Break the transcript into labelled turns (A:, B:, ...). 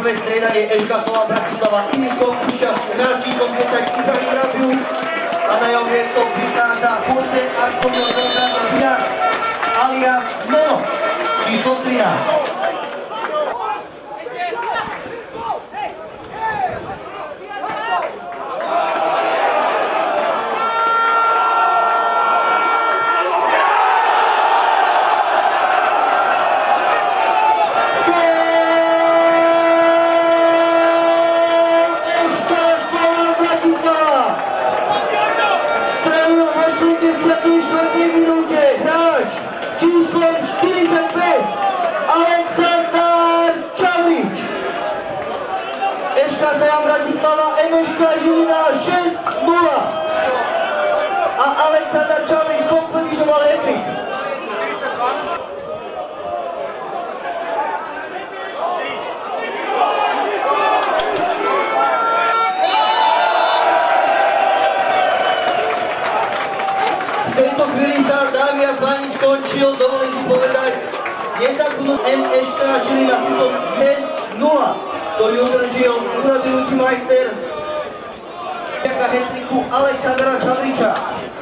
A: prvé striedanie Eška Slova Bratislava Imiskom hráč číslom 10 Ibrahim Rabiu a na jeho miesto prichádza Jose Antonio Delgado Díaz alias Nono číslom 13.
B: Číslom 45 Aleksandar Čavrič. Eška Slova Bratislava MŠK Žilina 6-0 a Aleksandar Čavrič kompletizoval hat-trick.
A: V tejto chvíli sa, dámy a páni, skončil, dovolím si povedať, 10 minút MŠK Žilina útok 6-0, ktorý udržil úradujúci majster vďaka hat-tricku Aleksandra Čavriča.